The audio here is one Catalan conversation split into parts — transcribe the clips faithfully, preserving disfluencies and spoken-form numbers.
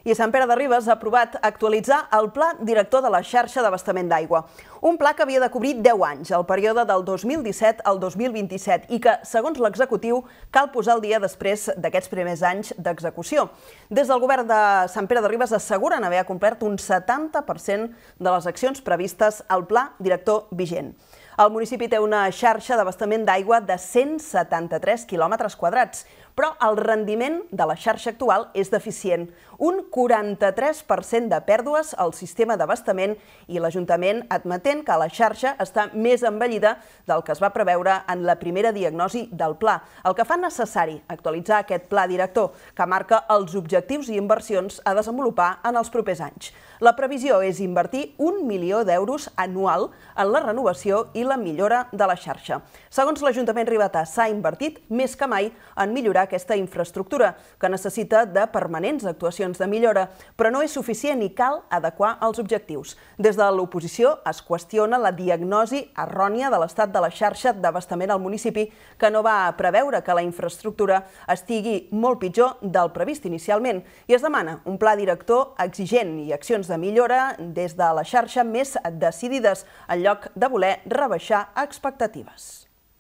I Sant Pere de Ribes ha aprovat actualitzar el Pla Director de la xarxa d'abastament d'aigua. Un pla que havia de cobrir deu anys, el període del dos mil disset al dos mil vint-i-set, i que, segons l'executiu, cal posar al dia després d'aquests primers anys d'execució. Des del govern de Sant Pere de Ribes asseguren haver complert un setanta per cent de les accions previstes al Pla Director vigent. El municipi té una xarxa d'abastament d'aigua de cent setanta-tres quilòmetres quadrats, però el rendiment de la xarxa actual és deficient. Un quaranta-tres per cent de pèrdues al sistema d'abastament i l'Ajuntament admetent que la xarxa està més envellida del que es va preveure en la primera diagnosi del pla, el que fa necessari actualitzar aquest pla director, que marca els objectius i inversions a desenvolupar en els propers anys. La previsió és invertir un milió d'euros anual en la renovació i la millora de la xarxa. Segons l'Ajuntament ribetà, s'ha invertit més que mai en millorar aquesta infraestructura, que necessita de permanents actuacions de millora, però no és suficient i cal adequar els objectius. Des de l'oposició es qüestiona la diagnosi errònia de l'estat de la xarxa d'abastament al municipi, que no va preveure que la infraestructura estigui molt pitjor del previst inicialment, i es demana un pla director exigent i accions de millora des de la xarxa més decidides, en lloc de voler rebaixar expectatives.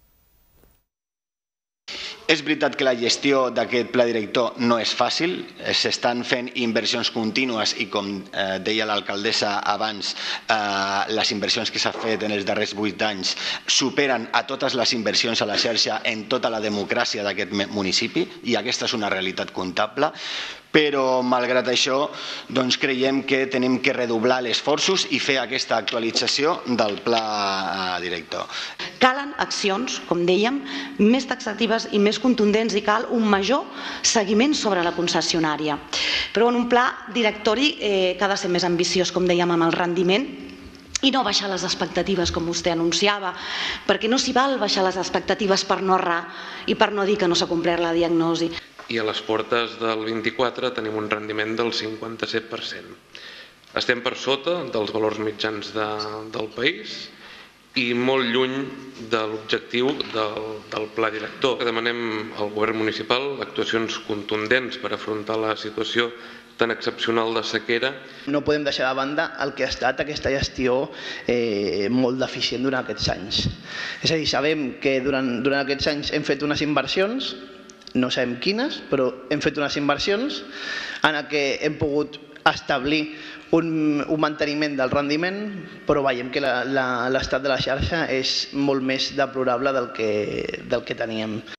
És veritat que la gestió d'aquest pla director no és fàcil, s'estan fent inversions contínues i, com deia l'alcaldessa abans, les inversions que s'han fet en els darrers vuit anys superen a totes les inversions a la xarxa en tota la democràcia d'aquest municipi, i aquesta és una realitat comptable. Però, malgrat això, creiem que hem de redoblar els esforços i fer aquesta actualització del pla director. Calen accions, com dèiem, més taxatives i més contundents, i cal un major seguiment sobre la concessionària. Però un pla directori que ha de ser més ambiciós, com dèiem, amb el rendiment, i no baixar les expectatives, com vostè anunciava, perquè no s'hi val baixar les expectatives per no errar i per no dir que no s'ha complert la diagnosi. I a les portes del vint-i-quatre tenim un rendiment del cinquanta-set per cent. Estem per sota dels valors mitjans del país i molt lluny de l'objectiu del pla director. Demanem al govern municipal actuacions contundents per afrontar la situació tan excepcional de sequera. No podem deixar de banda el que ha estat aquesta gestió molt deficient durant aquests anys. És a dir, sabem que durant aquests anys hem fet unes inversions, no sabem quines, però hem fet unes inversions en què hem pogut establir un manteniment del rendiment, però veiem que l'estat de la xarxa és molt més deplorable del que teníem.